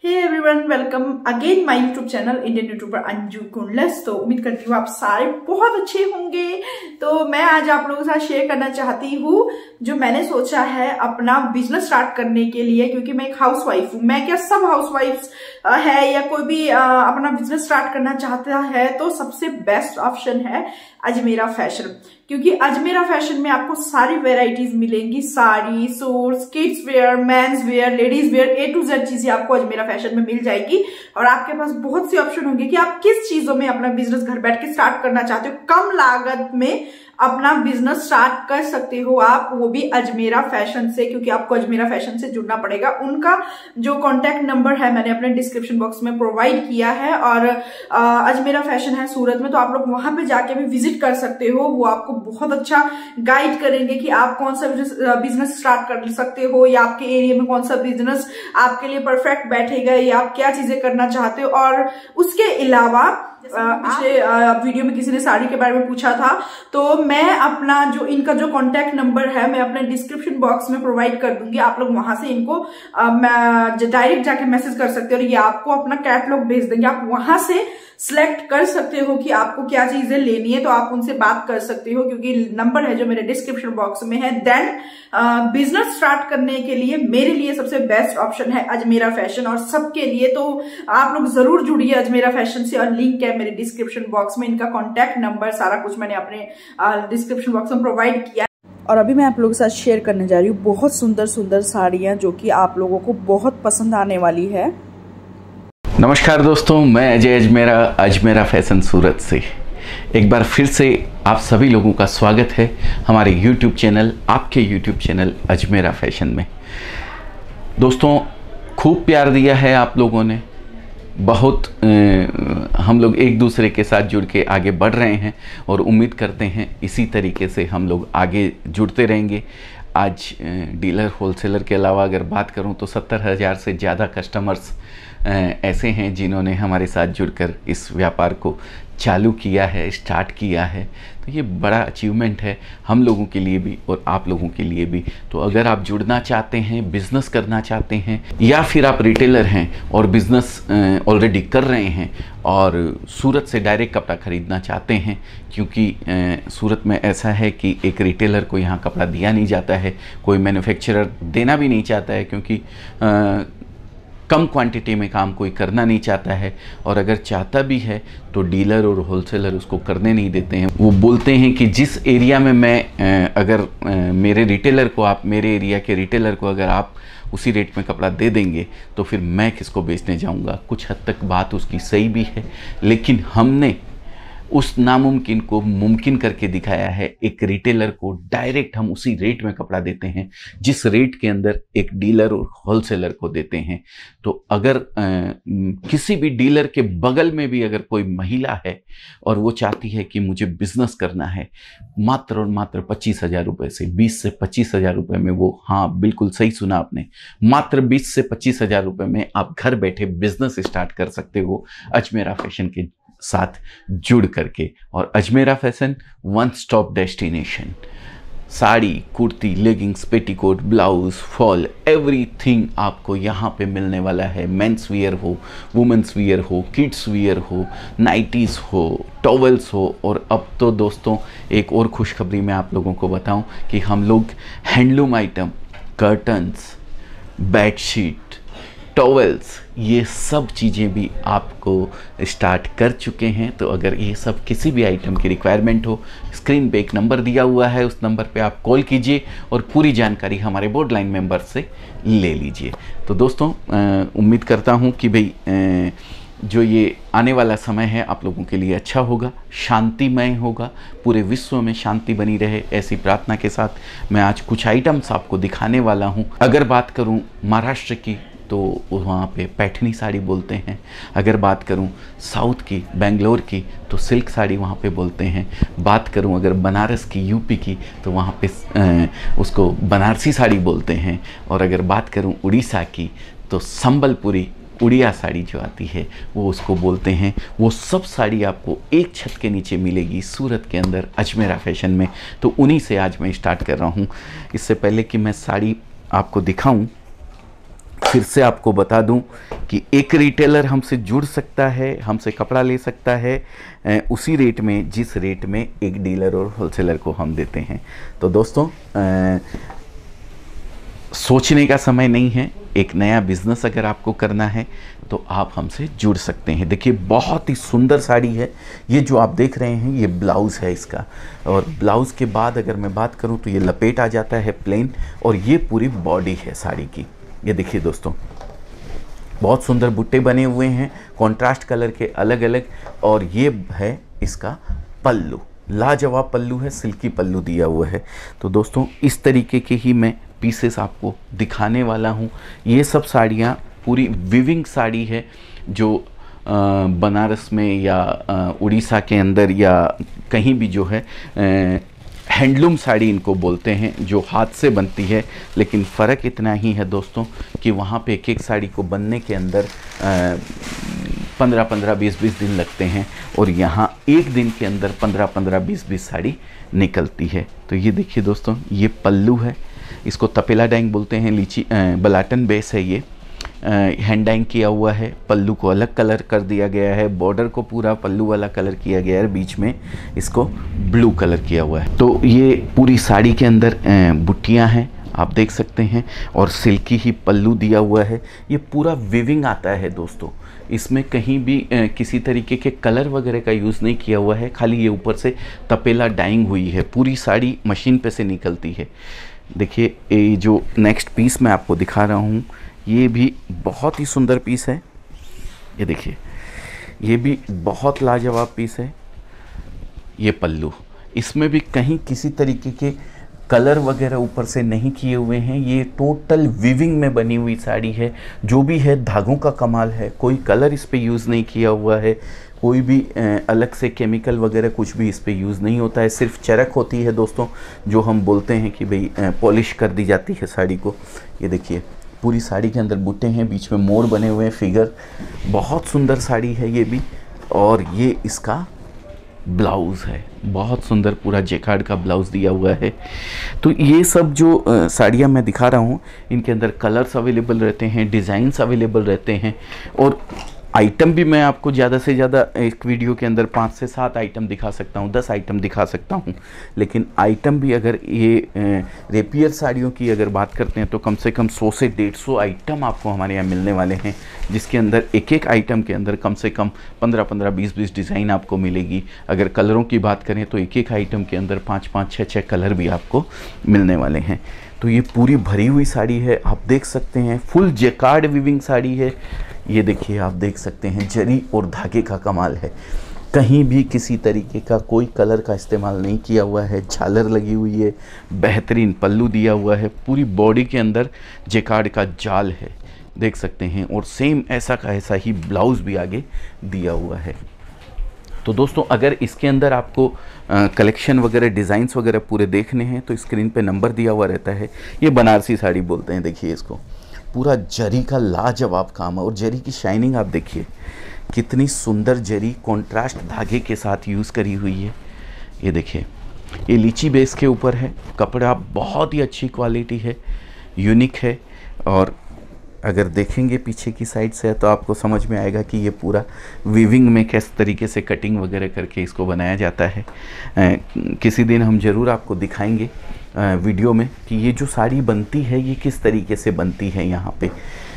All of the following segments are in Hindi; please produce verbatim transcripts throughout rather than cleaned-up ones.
Hey everyone, welcome again my YouTube channel Indian YouTuber Anju Kundlas. तो उम्मीद करती हूँ आप सारे बहुत अच्छे होंगे। तो मैं आज आप लोगों के साथ शेयर करना चाहती हूँ जो मैंने सोचा है अपना बिजनेस स्टार्ट करने के लिए, क्योंकि मैं एक हाउसवाइफ हूँ। मैं क्या सब हाउसवाइफ्स है या कोई भी आ, अपना बिजनेस स्टार्ट करना चाहता है तो सबसे बेस्ट ऑप्शन है अजमेरा फैशन, क्योंकि अजमेरा फैशन में आपको सारी वेराइटीज मिलेंगी। Sari, suits, kids wear, mens wear, ladies wear, A to Z चीजें आपको अजमेरा फैशन में मिल जाएगी। और आपके पास बहुत सी ऑप्शन होंगे कि आप किस चीजों में अपना बिजनेस घर बैठ के स्टार्ट करना चाहते हो। कम लागत में अपना बिजनेस स्टार्ट कर सकते हो आप, वो भी अजमेरा फैशन से, क्योंकि आपको अजमेरा फैशन से जुड़ना पड़ेगा। उनका जो कॉन्टेक्ट नंबर है मैंने अपने डिस्क्रिप्शन बॉक्स में प्रोवाइड किया है। और अजमेरा फैशन है सूरत में, तो आप लोग वहां पे जाके भी विजिट कर सकते हो। वो आपको बहुत अच्छा गाइड करेंगे कि आप कौन सा बिजनेस स्टार्ट कर सकते हो या आपके एरिया में कौन सा बिजनेस आपके लिए परफेक्ट बैठेगा या आप क्या चीजें करना चाहते हो। और उसके अलावा पिछले वीडियो में किसी ने साड़ी के बारे में पूछा था, तो मैं अपना जो इनका जो कॉन्टेक्ट नंबर है मैं अपने डिस्क्रिप्शन बॉक्स में प्रोवाइड कर दूंगी। आप लोग वहां से इनको डायरेक्ट जाके मैसेज कर सकते हो और ये आपको अपना कैटलॉग भेज देंगे। आप वहां से सिलेक्ट कर सकते हो कि आपको क्या चीजें लेनी है, तो आप उनसे बात कर सकते हो, क्योंकि नंबर है जो मेरे डिस्क्रिप्शन बॉक्स में है। देन बिजनेस स्टार्ट करने के लिए मेरे लिए सबसे बेस्ट ऑप्शन है अजमेरा फैशन, और सबके लिए। तो आप लोग जरूर जुड़िए अजमेरा फैशन से, और लिंक है मेरे डिस्क्रिप्शन बॉक्स में। इनका कॉन्टैक्ट नंबर सारा कुछ मैंने अपने डिस्क्रिप्शन बॉक्स में प्रोवाइड किया। और अभी मैं आप लोगों के साथ शेयर करने जा रही हूँ बहुत सुंदर सुंदर साड़ियां जो कि आप लोगों को बहुत पसंद आने वाली है। नमस्कार दोस्तों, मैं अजय अजमेरा अजमेरा फैशन सूरत से एक बार फिर से आप सभी लोगों का स्वागत है हमारे यूट्यूब चैनल, आपके यूट्यूब चैनल अजमेरा फैशन में। दोस्तों, खूब प्यार दिया है आप लोगों ने, बहुत आ, हम लोग एक दूसरे के साथ जुड़ के आगे बढ़ रहे हैं और उम्मीद करते हैं इसी तरीके से हम लोग आगे जुड़ते रहेंगे। आज डीलर होलसेलर के अलावा अगर बात करूं तो सत्तर हज़ार से ज़्यादा कस्टमर्स ऐसे हैं जिन्होंने हमारे साथ जुड़कर इस व्यापार को चालू किया है, स्टार्ट किया है। तो ये बड़ा अचीवमेंट है हम लोगों के लिए भी और आप लोगों के लिए भी। तो अगर आप जुड़ना चाहते हैं, बिज़नेस करना चाहते हैं, या फिर आप रिटेलर हैं और बिज़नेस ऑलरेडी कर रहे हैं और सूरत से डायरेक्ट कपड़ा ख़रीदना चाहते हैं, क्योंकि सूरत में ऐसा है कि एक रिटेलर को यहाँ कपड़ा दिया नहीं जाता है, कोई मैन्युफैक्चरर देना भी नहीं चाहता है, क्योंकि आ, कम क्वांटिटी में काम कोई करना नहीं चाहता है। और अगर चाहता भी है तो डीलर और होलसेलर उसको करने नहीं देते हैं। वो बोलते हैं कि जिस एरिया में मैं अगर मेरे रिटेलर को आप मेरे एरिया के रिटेलर को अगर आप उसी रेट में कपड़ा दे देंगे तो फिर मैं किसको बेचने जाऊंगा। कुछ हद तक बात उसकी सही भी है, लेकिन हमने उस नामुमकिन को मुमकिन करके दिखाया है। एक रिटेलर को डायरेक्ट हम उसी रेट में कपड़ा देते हैं जिस रेट के अंदर एक डीलर और होलसेलर को देते हैं। तो अगर आ, किसी भी डीलर के बगल में भी अगर कोई महिला है और वो चाहती है कि मुझे बिजनेस करना है, मात्र और मात्र पच्चीस हजार रुपये से बीस से पच्चीस हजार रुपये में, वो, हाँ बिल्कुल सही सुना आपने, मात्र बीस से पच्चीस हजार रुपये में आप घर बैठे बिजनेस स्टार्ट कर सकते हो अजमेरा फैशन के साथ जुड़ करके। और Ajmera fashion one stop destination, sari, kurti, leggings, petticoat, blouse, fall, everything आपको यहाँ पे मिलने वाला है। मेंस वियर हो, वुमेंस वियर हो, किड्स वियर हो, नाइटीज़ हो, टॉवल्स हो। और अब तो दोस्तों एक और खुशखबरी मैं आप लोगों को बताऊं कि हम लोग handloom item, curtains, bedsheet, towels, ये सब चीज़ें भी आपको स्टार्ट कर चुके हैं। तो अगर ये सब किसी भी आइटम की रिक्वायरमेंट हो, स्क्रीन पे एक नंबर दिया हुआ है, उस नंबर पे आप कॉल कीजिए और पूरी जानकारी हमारे बोर्ड लाइन मेंबर से ले लीजिए। तो दोस्तों, उम्मीद करता हूँ कि भाई जो ये आने वाला समय है आप लोगों के लिए अच्छा होगा, शांतिमय होगा, पूरे विश्व में शांति बनी रहे, ऐसी प्रार्थना के साथ मैं आज कुछ आइटम्स आपको दिखाने वाला हूँ। अगर बात करूँ महाराष्ट्र की तो वहाँ पे पैठनी साड़ी बोलते हैं। अगर बात करूँ साउथ की, बेंगलोर की, तो सिल्क साड़ी वहाँ पे बोलते हैं। बात करूँ अगर बनारस की, यूपी की, तो वहाँ पे उसको बनारसी साड़ी बोलते हैं। और अगर बात करूँ उड़ीसा की तो संबलपुरी उड़िया साड़ी जो आती है वो उसको बोलते हैं। वो सब साड़ी आपको एक छत के नीचे मिलेगी सूरत के अंदर अजमेरा फैशन में। तो उन्हीं से आज मैं स्टार्ट कर रहा हूँ। इससे पहले कि मैं साड़ी आपको दिखाऊं, फिर से आपको बता दूं कि एक रिटेलर हमसे जुड़ सकता है, हमसे कपड़ा ले सकता है उसी रेट में जिस रेट में एक डीलर और होलसेलर को हम देते हैं। तो दोस्तों आ, सोचने का समय नहीं है। एक नया बिजनेस अगर आपको करना है तो आप हमसे जुड़ सकते हैं। देखिए बहुत ही सुंदर साड़ी है। ये जो आप देख रहे हैं ये ब्लाउज़ है इसका, और ब्लाउज़ के बाद अगर मैं बात करूं तो ये लपेट आ जाता है प्लेन, और ये पूरी बॉडी है साड़ी की। ये देखिए दोस्तों बहुत सुंदर बुट्टे बने हुए हैं कॉन्ट्रास्ट कलर के अलग अलग, और ये है इसका पल्लू। लाजवाब पल्लू है, सिल्की पल्लू दिया हुआ है। तो दोस्तों इस तरीके के ही मैं पीसेस आपको दिखाने वाला हूँ। ये सब साड़ियाँ पूरी विविंग साड़ी है जो आ, बनारस में या उड़ीसा के अंदर या कहीं भी जो है हैंडलूम साड़ी इनको बोलते हैं, जो हाथ से बनती है। लेकिन फ़र्क इतना ही है दोस्तों कि वहाँ पे एक एक साड़ी को बनने के अंदर पंद्रह पंद्रह बीस बीस दिन लगते हैं, और यहाँ एक दिन के अंदर पंद्रह पंद्रह बीस बीस साड़ी निकलती है। तो ये देखिए दोस्तों ये पल्लू है, इसको तपेला डाइंग बोलते हैं। लीची बलाटन बेस है, ये हैंड डाइंग किया हुआ है। पल्लू को अलग कलर कर दिया गया है, बॉर्डर को पूरा पल्लू वाला कलर किया गया है, बीच में इसको ब्लू कलर किया हुआ है। तो ये पूरी साड़ी के अंदर बुट्टियां हैं आप देख सकते हैं, और सिल्की ही पल्लू दिया हुआ है। ये पूरा विविंग आता है दोस्तों, इसमें कहीं भी किसी तरीके के कलर वगैरह का यूज़ नहीं किया हुआ है, खाली ये ऊपर से तपेला डाइंग हुई है। पूरी साड़ी मशीन पे से निकलती है। देखिए ये जो नेक्स्ट पीस मैं आपको दिखा रहा हूँ ये भी बहुत ही सुंदर पीस है। ये देखिए ये भी बहुत लाजवाब पीस है। ये पल्लू, इसमें भी कहीं किसी तरीके के कलर वगैरह ऊपर से नहीं किए हुए हैं। ये टोटल विविंग में बनी हुई साड़ी है। जो भी है धागों का कमाल है, कोई कलर इस पे यूज़ नहीं किया हुआ है, कोई भी अलग से केमिकल वगैरह कुछ भी इस पे यूज़ नहीं होता है। सिर्फ चरक होती है दोस्तों, जो हम बोलते हैं कि भाई पॉलिश कर दी जाती है साड़ी को। ये देखिए पूरी साड़ी के अंदर बूटे हैं, बीच में मोर बने हुए हैं, फिगर। बहुत सुंदर साड़ी है ये भी। और ये इसका ब्लाउज़ है, बहुत सुंदर पूरा जेकार्ड का ब्लाउज़ दिया हुआ है। तो ये सब जो साड़ियाँ मैं दिखा रहा हूँ इनके अंदर कलर्स अवेलेबल रहते हैं, डिज़ाइंस अवेलेबल रहते हैं, और आइटम भी मैं आपको ज़्यादा से ज़्यादा एक वीडियो के अंदर पाँच से सात आइटम दिखा सकता हूँ, दस आइटम दिखा सकता हूँ। लेकिन आइटम भी अगर ये रेपियर साड़ियों की अगर बात करते हैं तो कम से कम सौ से डेढ़ सौ आइटम आपको हमारे यहाँ मिलने वाले हैं, जिसके अंदर एक एक आइटम के अंदर कम से कम पंद्रह पंद्रह बीस बीस डिज़ाइन आपको मिलेगी। अगर कलरों की बात करें तो एक एक आइटम के अंदर पाँच पाँच छः छः कलर भी आपको मिलने वाले हैं। तो ये पूरी भरी हुई साड़ी है, आप देख सकते हैं, फुल जेकार्ड विविंग साड़ी है। ये देखिए आप देख सकते हैं जरी और धागे का कमाल है, कहीं भी किसी तरीके का कोई कलर का इस्तेमाल नहीं किया हुआ है। झालर लगी हुई है, बेहतरीन पल्लू दिया हुआ है, पूरी बॉडी के अंदर जेकार्ड का जाल है, देख सकते हैं। और सेम ऐसा का ऐसा ही ब्लाउज़ भी आगे दिया हुआ है। तो दोस्तों अगर इसके अंदर आपको कलेक्शन वगैरह डिज़ाइंस वगैरह पूरे देखने हैं तो स्क्रीन पे नंबर दिया हुआ रहता है। ये बनारसी साड़ी बोलते हैं। देखिए इसको पूरा जरी का लाजवाब काम है, और जरी की शाइनिंग आप देखिए कितनी सुंदर जरी कॉन्ट्रास्ट धागे के साथ यूज़ करी हुई है। ये देखिए ये लीची बेस के ऊपर है, कपड़ा बहुत ही अच्छी क्वालिटी है, यूनिक है। और अगर देखेंगे पीछे की साइड से तो आपको समझ में आएगा कि ये पूरा वीविंग में किस तरीके से कटिंग वगैरह करके इसको बनाया जाता है। आ, किसी दिन हम ज़रूर आपको दिखाएंगे आ, वीडियो में कि ये जो साड़ी बनती है ये किस तरीके से बनती है यहाँ पे।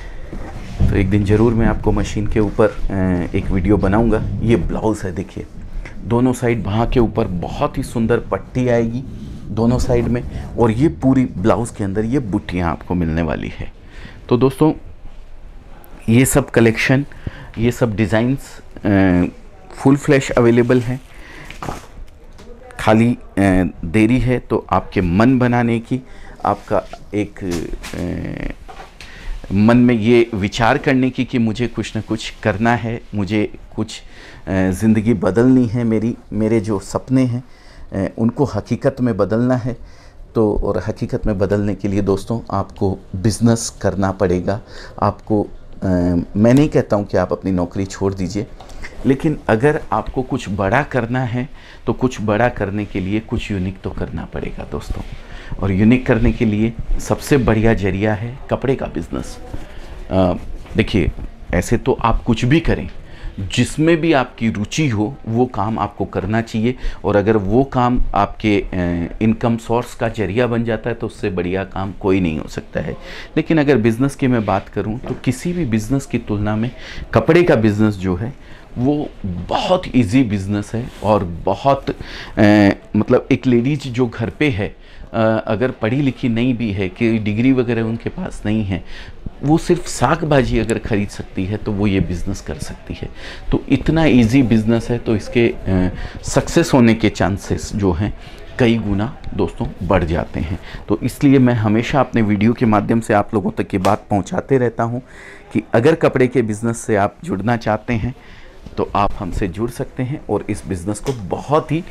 तो एक दिन ज़रूर मैं आपको मशीन के ऊपर एक वीडियो बनाऊंगा। ये ब्लाउज़ है, देखिए दोनों साइड बाहाँ के ऊपर बहुत ही सुंदर पट्टी आएगी दोनों साइड में, और ये पूरी ब्लाउज़ के अंदर ये बुट्टियाँ आपको मिलने वाली है। तो दोस्तों ये सब कलेक्शन, ये सब डिज़ाइंस फुल फ्लैश अवेलेबल हैं। खाली देरी है तो आपके मन बनाने की, आपका एक मन में ये विचार करने की कि मुझे कुछ ना कुछ करना है, मुझे कुछ ज़िंदगी बदलनी है, मेरी मेरे जो सपने हैं उनको हकीकत में बदलना है। तो और हकीकत में बदलने के लिए दोस्तों आपको बिज़नेस करना पड़ेगा। आपको आ, मैं नहीं कहता हूँ कि आप अपनी नौकरी छोड़ दीजिए, लेकिन अगर आपको कुछ बड़ा करना है तो कुछ बड़ा करने के लिए कुछ यूनिक तो करना पड़ेगा दोस्तों। और यूनिक करने के लिए सबसे बढ़िया जरिया है कपड़े का बिज़नेस। देखिए, ऐसे तो आप कुछ भी करें, जिसमें भी आपकी रुचि हो वो काम आपको करना चाहिए, और अगर वो काम आपके इनकम सोर्स का जरिया बन जाता है तो उससे बढ़िया काम कोई नहीं हो सकता है। लेकिन अगर बिज़नेस की मैं बात करूं तो किसी भी बिज़नेस की तुलना में कपड़े का बिज़नेस जो है वो बहुत इजी बिज़नेस है, और बहुत ए, मतलब एक लेडीज जो घर पे है, आ, अगर पढ़ी लिखी नहीं भी है, कि डिग्री वगैरह उनके पास नहीं है, वो सिर्फ साग भाजी अगर ख़रीद सकती है तो वो ये बिज़नेस कर सकती है। तो इतना इजी बिज़नेस है, तो इसके सक्सेस होने के चांसेस जो हैं कई गुना दोस्तों बढ़ जाते हैं। तो इसलिए मैं हमेशा अपने वीडियो के माध्यम से आप लोगों तक ये बात पहुंचाते रहता हूं कि अगर कपड़े के बिज़नेस से आप जुड़ना चाहते हैं तो आप हमसे जुड़ सकते हैं, और इस बिज़नेस को बहुत ही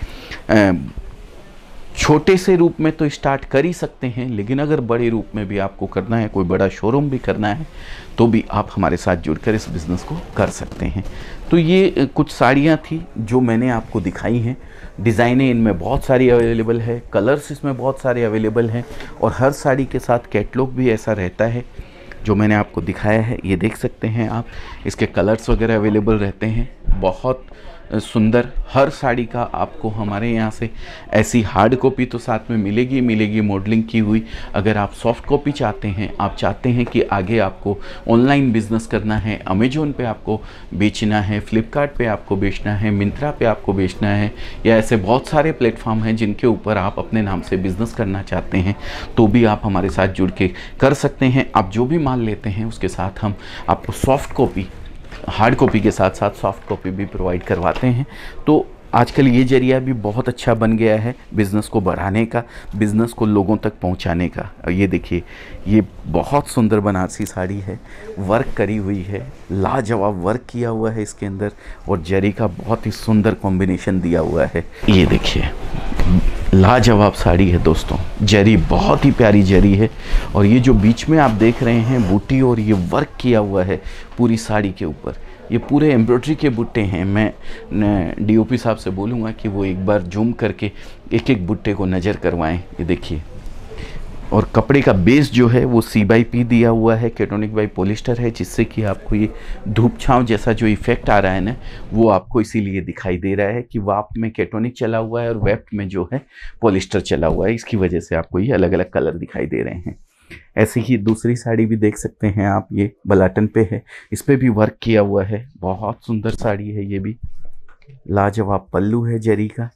छोटे से रूप में तो स्टार्ट कर ही सकते हैं, लेकिन अगर बड़े रूप में भी आपको करना है, कोई बड़ा शोरूम भी करना है, तो भी आप हमारे साथ जुड़कर इस बिज़नेस को कर सकते हैं। तो ये कुछ साड़ियाँ थी जो मैंने आपको दिखाई हैं। डिज़ाइनें इनमें बहुत सारी अवेलेबल है, कलर्स इसमें बहुत सारे अवेलेबल हैं, और हर साड़ी के साथ कैटलॉग भी ऐसा रहता है जो मैंने आपको दिखाया है। ये देख सकते हैं आप, इसके कलर्स वगैरह अवेलेबल रहते हैं। बहुत सुंदर हर साड़ी का आपको हमारे यहाँ से ऐसी हार्ड कॉपी तो साथ में मिलेगी मिलेगी मॉडलिंग की हुई। अगर आप सॉफ्ट कॉपी चाहते हैं, आप चाहते हैं कि आगे आपको ऑनलाइन बिजनेस करना है, अमेजोन पे आपको बेचना है, फ्लिपकार्ट पे आपको बेचना है, मिंत्रा पे आपको बेचना है, या ऐसे बहुत सारे प्लेटफॉर्म हैं जिनके ऊपर आप अपने नाम से बिज़नेस करना चाहते हैं, तो भी आप हमारे साथ जुड़ के कर सकते हैं। आप जो भी माल लेते हैं उसके साथ हम आपको सॉफ्ट कॉपी, हार्ड कॉपी के साथ साथ सॉफ्ट कॉपी भी प्रोवाइड करवाते हैं। तो आजकल ये जरिया भी बहुत अच्छा बन गया है बिज़नेस को बढ़ाने का, बिज़नेस को लोगों तक पहुंचाने का। और ये देखिए, ये बहुत सुंदर बनारसी साड़ी है, वर्क करी हुई है, लाजवाब वर्क किया हुआ है इसके अंदर, और जरी का बहुत ही सुंदर कॉम्बिनेशन दिया हुआ है। ये देखिए, लाजवाब साड़ी है दोस्तों, जरी बहुत ही प्यारी जरी है, और ये जो बीच में आप देख रहे हैं बूटी, और ये वर्क किया हुआ है पूरी साड़ी के ऊपर, ये पूरे एम्ब्रॉयडरी के बुट्टे हैं। मैं डीओपी साहब से बोलूँगा कि वो एक बार जूम करके एक एक बुट्टे को नज़र करवाएं। ये देखिए, और कपड़े का बेस जो है वो सी बाई पी दिया हुआ है, केटोनिक बाई पॉलिस्टर है, जिससे कि आपको ये धूप छांव जैसा जो इफेक्ट आ रहा है ना, वो आपको इसीलिए दिखाई दे रहा है कि वाप में केटोनिक चला हुआ है और वेप्ट में जो है पॉलिस्टर चला हुआ है। इसकी वजह से आपको ये अलग अलग कलर दिखाई दे रहे हैं। ऐसी ही दूसरी साड़ी भी देख सकते हैं आप, ये बलाटन पे है, इस पे भी वर्क किया हुआ है, बहुत सुंदर साड़ी है। ये भी लाजवाब पल्लू है जरी का।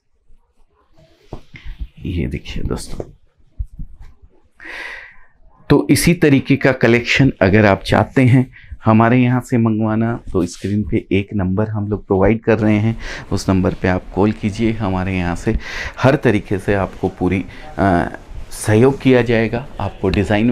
ये देखिए दोस्तों, तो इसी तरीके का कलेक्शन अगर आप चाहते हैं हमारे यहाँ से मंगवाना, तो स्क्रीन पे एक नंबर हम लोग प्रोवाइड कर रहे हैं, उस नंबर पे आप कॉल कीजिए। हमारे यहाँ से हर तरीके से आपको पूरी आ, सहयोग किया जाएगा। आपको डिज़ाइन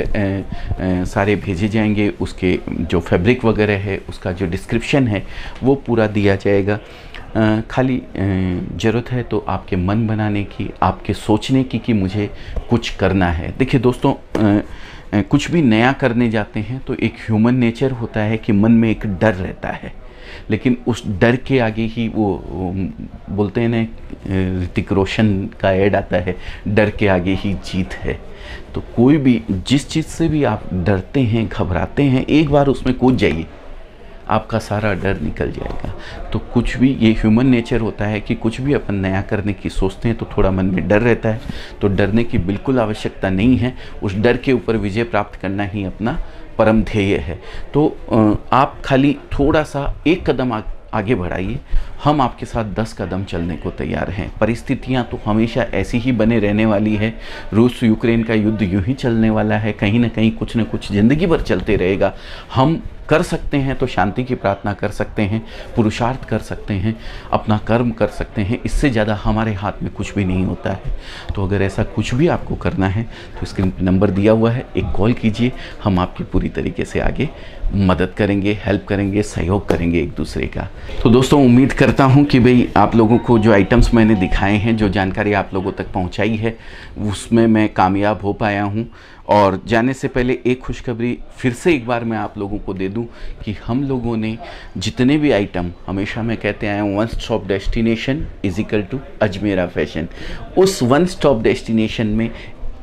वगैरह सारे भेजे जाएंगे, उसके जो फैब्रिक वगैरह है उसका जो डिस्क्रिप्शन है वो पूरा दिया जाएगा। आ, खाली ज़रूरत है तो आपके मन बनाने की, आपके सोचने की कि मुझे कुछ करना है। देखिए दोस्तों, आ, आ, कुछ भी नया करने जाते हैं तो एक ह्यूमन नेचर होता है कि मन में एक डर रहता है, लेकिन उस डर के आगे ही वो, वो बोलते हैं ना, ऋतिक रोशन का ऐड आता है, डर के आगे ही जीत है। तो कोई भी जिस चीज़ से भी आप डरते हैं, घबराते हैं, एक बार उसमें कूद जाइए, आपका सारा डर निकल जाएगा। तो कुछ भी, ये ह्यूमन नेचर होता है कि कुछ भी अपन नया करने की सोचते हैं तो थोड़ा मन में डर रहता है, तो डरने की बिल्कुल आवश्यकता नहीं है। उस डर के ऊपर विजय प्राप्त करना ही अपना परम ध्येय है। तो आप खाली थोड़ा सा एक कदम आ, आगे बढ़ाइए, हम आपके साथ दस कदम चलने को तैयार हैं। परिस्थितियां तो हमेशा ऐसी ही बने रहने वाली है। रूस यूक्रेन का युद्ध यूं ही चलने वाला है, कहीं ना कहीं कुछ न कुछ ज़िंदगी भर चलते रहेगा। हम कर सकते हैं तो शांति की प्रार्थना कर सकते हैं, पुरुषार्थ कर सकते हैं, अपना कर्म कर सकते हैं, इससे ज़्यादा हमारे हाथ में कुछ भी नहीं होता है। तो अगर ऐसा कुछ भी आपको करना है तो स्क्रीन पर नंबर दिया हुआ है, एक कॉल कीजिए, हम आपकी पूरी तरीके से आगे मदद करेंगे, हेल्प करेंगे, सहयोग करेंगे एक दूसरे का। तो दोस्तों, उम्मीद करता हूं कि भाई आप लोगों को जो आइटम्स मैंने दिखाए हैं, जो जानकारी आप लोगों तक पहुंचाई है, उसमें मैं कामयाब हो पाया हूं। और जाने से पहले एक खुशखबरी फिर से एक बार मैं आप लोगों को दे दूं कि हम लोगों ने जितने भी आइटम, हमेशा मैं कहते आया हूँ, one stop destination is equal to Ajmera fashion. उस वन स्टॉप डेस्टिनेशन में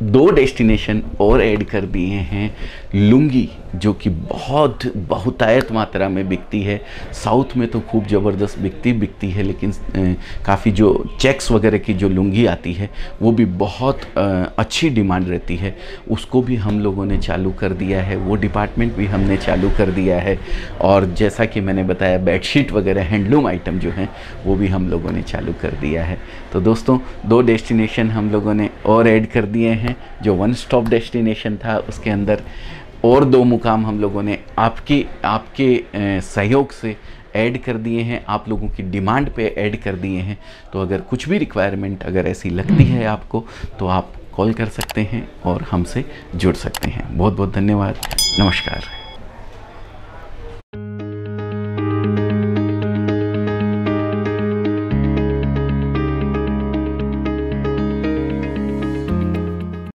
दो डेस्टिनेशन और ऐड कर दिए हैं। लुंगी जो कि बहुत बहुतायत मात्रा में बिकती है, साउथ में तो खूब ज़बरदस्त बिकती बिकती है, लेकिन काफ़ी जो चेक्स वगैरह की जो लुंगी आती है वो भी बहुत आ, अच्छी डिमांड रहती है, उसको भी हम लोगों ने चालू कर दिया है, वो डिपार्टमेंट भी हमने चालू कर दिया है। और जैसा कि मैंने बताया बेडशीट वगैरह हैंडलूम आइटम जो हैं वो भी हम लोगों ने चालू कर दिया है। तो दोस्तों दो डेस्टिनेशन हम लोगों ने और ऐड कर दिए हैं। जो वन स्टॉप डेस्टिनेशन था उसके अंदर और दो मुकाम हम लोगों ने आपके आपके सहयोग से ऐड कर दिए हैं, आप लोगों की डिमांड पे ऐड कर दिए हैं। तो अगर कुछ भी रिक्वायरमेंट अगर ऐसी लगती है आपको तो आप कॉल कर सकते हैं और हमसे जुड़ सकते हैं। बहुत बहुत धन्यवाद। नमस्कार।